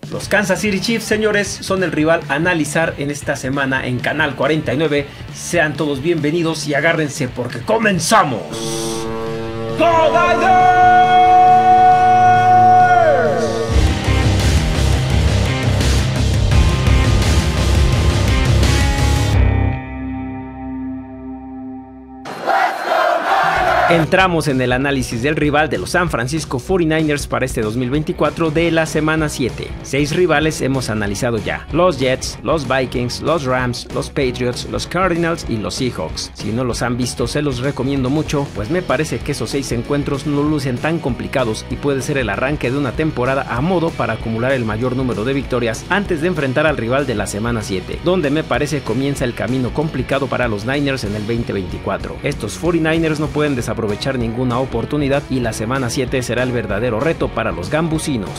Los Kansas City Chiefs, señores, son el rival a analizar en esta semana en Canal 49. Sean todos bienvenidos y agárrense porque comenzamos. ¡Go Niners! Entramos en el análisis del rival de los San Francisco 49ers para este 2024 de la semana 7. 6 rivales hemos analizado ya: los Jets, los Vikings, los Rams, los Patriots, los Cardinals y los Seahawks. Si no los han visto, se los recomiendo mucho, pues me parece que esos 6 encuentros no lucen tan complicados y puede ser el arranque de una temporada a modo para acumular el mayor número de victorias antes de enfrentar al rival de la semana 7, donde me parece comienza el camino complicado para los Niners en el 2024. Estos 49ers no pueden aprovechar ninguna oportunidad y la semana 7 será el verdadero reto para los gambusinos.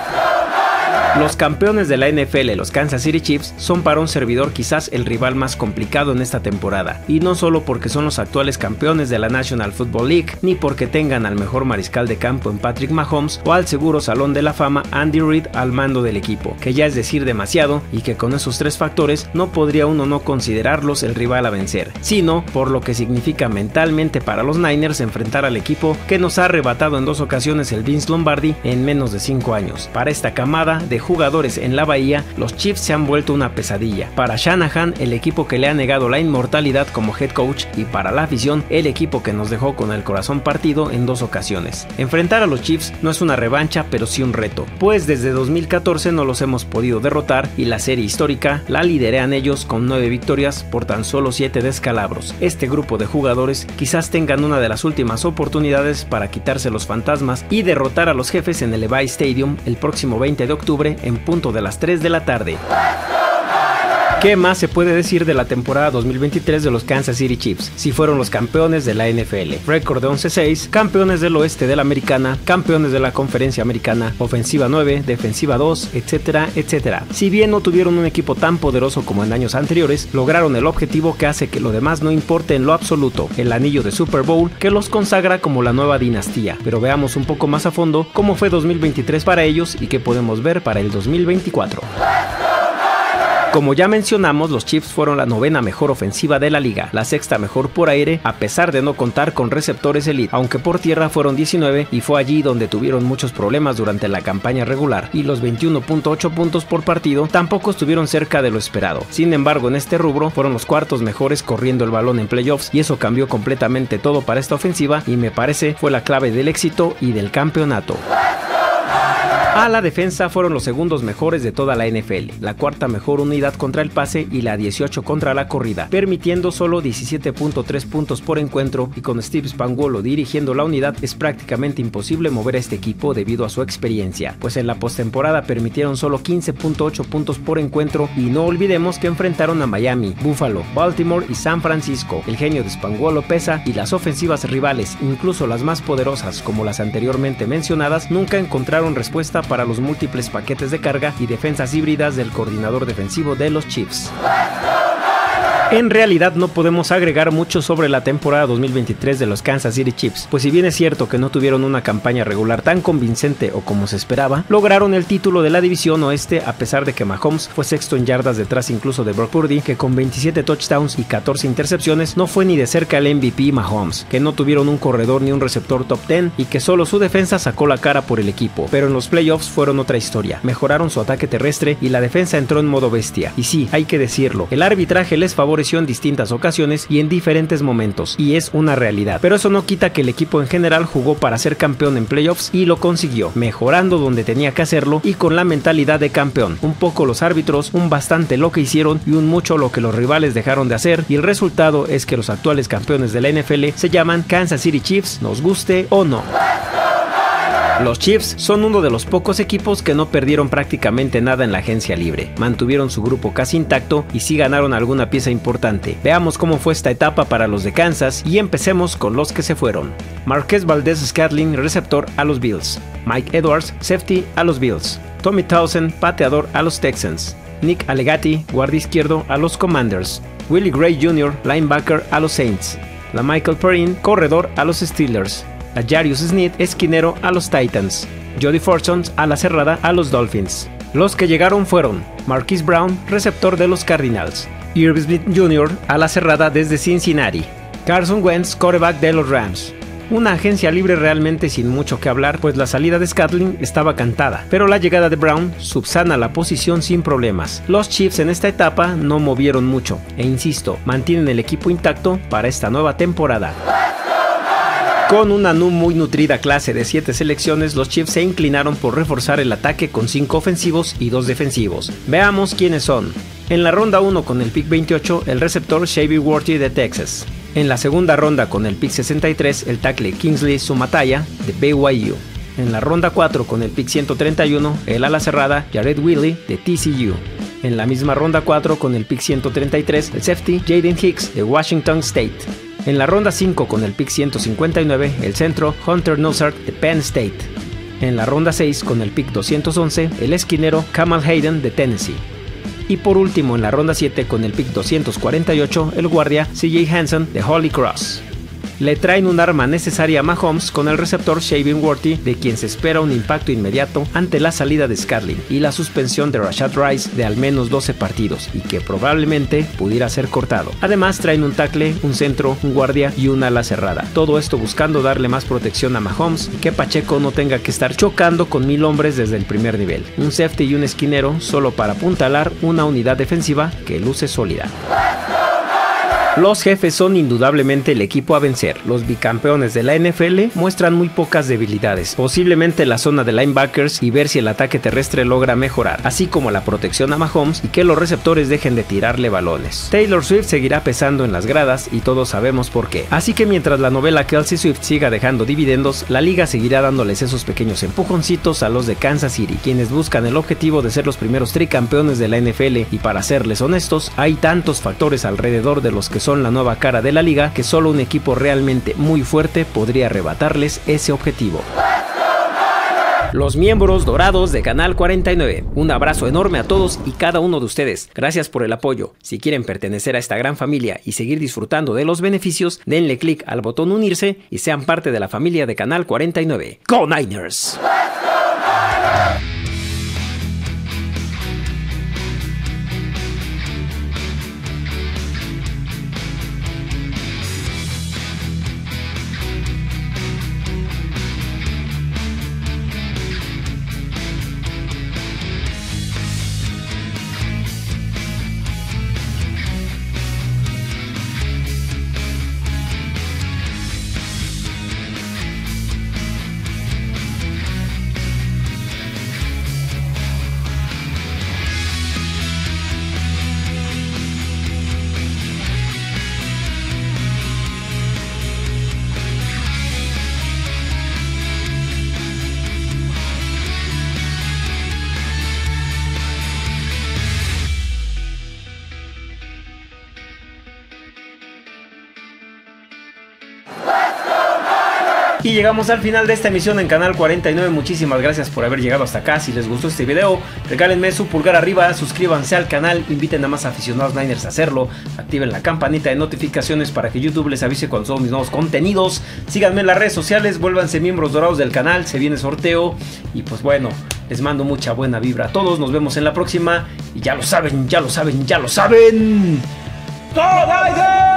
Los campeones de la NFL, los Kansas City Chiefs, son para un servidor quizás el rival más complicado en esta temporada, y no solo porque son los actuales campeones de la National Football League, ni porque tengan al mejor mariscal de campo en Patrick Mahomes o al seguro Salón de la Fama Andy Reid al mando del equipo, que ya es decir demasiado, y que con esos 3 factores no podría uno no considerarlos el rival a vencer, sino por lo que significa mentalmente para los Niners enfrentar al equipo que nos ha arrebatado en 2 ocasiones el Vince Lombardi en menos de 5 años. Para esta camada de jugadores en la bahía, los Chiefs se han vuelto una pesadilla. Para Shanahan, el equipo que le ha negado la inmortalidad como head coach, y para la afición, el equipo que nos dejó con el corazón partido en 2 ocasiones. Enfrentar a los Chiefs no es una revancha, pero sí un reto, pues desde 2014 no los hemos podido derrotar y la serie histórica la liderean ellos con 9 victorias por tan solo 7 descalabros. Este grupo de jugadores quizás tengan una de las últimas oportunidades para quitarse los fantasmas y derrotar a los jefes en el Levi Stadium el próximo 20 de octubre en punto de las 3 de la tarde. ¿Qué más se puede decir de la temporada 2023 de los Kansas City Chiefs? Si fueron los campeones de la NFL, récord de 11-6, campeones del oeste de la americana, campeones de la conferencia americana, ofensiva 9, defensiva 2, etcétera, etcétera. Si bien no tuvieron un equipo tan poderoso como en años anteriores, lograron el objetivo que hace que lo demás no importe en lo absoluto: el anillo de Super Bowl que los consagra como la nueva dinastía. Pero veamos un poco más a fondo cómo fue 2023 para ellos y qué podemos ver para el 2024. Como ya mencionamos, los Chiefs fueron la 9ª mejor ofensiva de la liga, la 6ª mejor por aire, a pesar de no contar con receptores elite, aunque por tierra fueron 19, y fue allí donde tuvieron muchos problemas durante la campaña regular, y los 21.8 puntos por partido tampoco estuvieron cerca de lo esperado. Sin embargo, en este rubro fueron los 4º mejores corriendo el balón en playoffs, y eso cambió completamente todo para esta ofensiva, y me parece fue la clave del éxito y del campeonato. A la defensa fueron los 2º mejores de toda la NFL, la 4ª mejor unidad contra el pase y la 18 contra la corrida, permitiendo solo 17.3 puntos por encuentro, y con Steve Spagnuolo dirigiendo la unidad es prácticamente imposible mover a este equipo debido a su experiencia, pues en la postemporada permitieron solo 15.8 puntos por encuentro, y no olvidemos que enfrentaron a Miami, Buffalo, Baltimore y San Francisco. El genio de Spagnuolo pesa, y las ofensivas rivales, incluso las más poderosas como las anteriormente mencionadas, nunca encontraron respuesta para los múltiples paquetes de carga y defensas híbridas del coordinador defensivo de los Chiefs. En realidad no podemos agregar mucho sobre la temporada 2023 de los Kansas City Chiefs, pues si bien es cierto que no tuvieron una campaña regular tan convincente o como se esperaba, lograron el título de la división oeste a pesar de que Mahomes fue 6º en yardas detrás incluso de Brock Purdy, que con 27 touchdowns y 14 intercepciones no fue ni de cerca el MVP Mahomes, que no tuvieron un corredor ni un receptor top 10 y que solo su defensa sacó la cara por el equipo, pero en los playoffs fueron otra historia. Mejoraron su ataque terrestre y la defensa entró en modo bestia, y sí, hay que decirlo, el arbitraje les favoreció en distintas ocasiones y en diferentes momentos, y es una realidad, pero eso no quita que el equipo en general jugó para ser campeón en playoffs y lo consiguió, mejorando donde tenía que hacerlo y con la mentalidad de campeón. Un poco los árbitros, un bastante lo que hicieron y un mucho lo que los rivales dejaron de hacer, y el resultado es que los actuales campeones de la NFL se llaman Kansas City Chiefs, nos guste o no. Los Chiefs son uno de los pocos equipos que no perdieron prácticamente nada en la agencia libre, mantuvieron su grupo casi intacto y sí ganaron alguna pieza importante. Veamos cómo fue esta etapa para los de Kansas y empecemos con los que se fueron. Marquez Valdez-Scantling, receptor, a los Bills. Mike Edwards, safety, a los Bills. Tommy Townsend, pateador, a los Texans. Nick Allegati, guardia izquierdo, a los Commanders. Willie Gray Jr., linebacker, a los Saints. LaMichael Perine, corredor, a los Steelers. A Jarius Sneed, esquinero, a los Titans. Jody Fortson, a la cerrada, a los Dolphins. Los que llegaron fueron Marquise Brown, receptor de los Cardinals, Irv Smith Jr., ala cerrada desde Cincinnati, Carson Wentz, quarterback de los Rams. Una agencia libre realmente sin mucho que hablar, pues la salida de Scantling estaba cantada, pero la llegada de Brown subsana la posición sin problemas. Los Chiefs en esta etapa no movieron mucho, e insisto, mantienen el equipo intacto para esta nueva temporada. Con una muy nutrida clase de 7 selecciones, los Chiefs se inclinaron por reforzar el ataque con 5 ofensivos y 2 defensivos. Veamos quiénes son. En la ronda 1 con el pick 28, el receptor Xavier Worthy de Texas. En la segunda ronda con el pick 63, el tackle Kingsley Sumataya de BYU. En la ronda 4 con el pick 131, el ala cerrada Jared Wiley de TCU. En la misma ronda 4 con el pick 133, el safety Jaden Hicks de Washington State. En la ronda 5 con el pick 159, el centro Hunter Nussert de Penn State. En la ronda 6 con el pick 211, el esquinero Kamal Hayden de Tennessee. Y por último en la ronda 7 con el pick 248, el guardia CJ Hanson de Holy Cross. Le traen un arma necesaria a Mahomes con el receptor Xavier Worthy, de quien se espera un impacto inmediato ante la salida de Scantling y la suspensión de Rashad Rice de al menos 12 partidos y que probablemente pudiera ser cortado. Además traen un tackle, un centro, un guardia y una ala cerrada. Todo esto buscando darle más protección a Mahomes y que Pacheco no tenga que estar chocando con 1000 hombres desde el primer nivel. Un safety y un esquinero solo para apuntalar una unidad defensiva que luce sólida. Los Jefes son indudablemente el equipo a vencer. Los bicampeones de la NFL muestran muy pocas debilidades, posiblemente la zona de linebackers y ver si el ataque terrestre logra mejorar, así como la protección a Mahomes y que los receptores dejen de tirarle balones. Taylor Swift seguirá pesando en las gradas y todos sabemos por qué. Así que mientras la novela Kelsey Swift siga dejando dividendos, la liga seguirá dándoles esos pequeños empujoncitos a los de Kansas City, quienes buscan el objetivo de ser los primeros tricampeones de la NFL, y para serles honestos, hay tantos factores alrededor de los que son la nueva cara de la liga que solo un equipo realmente muy fuerte podría arrebatarles ese objetivo. Los miembros dorados de Canal 49. Un abrazo enorme a todos y cada uno de ustedes. Gracias por el apoyo. Si quieren pertenecer a esta gran familia y seguir disfrutando de los beneficios, denle clic al botón unirse y sean parte de la familia de Canal 49. ¡Go Niners! Y llegamos al final de esta emisión en Canal 49. Muchísimas gracias por haber llegado hasta acá. Si les gustó este video, regálenme su pulgar arriba, suscríbanse al canal, inviten a más aficionados Niners a hacerlo, activen la campanita de notificaciones para que YouTube les avise cuando subo mis nuevos contenidos. Síganme en las redes sociales, vuélvanse miembros dorados del canal, se viene sorteo. Y pues bueno, les mando mucha buena vibra a todos, nos vemos en la próxima. Y ya lo saben, ya lo saben, ya lo saben. ¡Go Niners!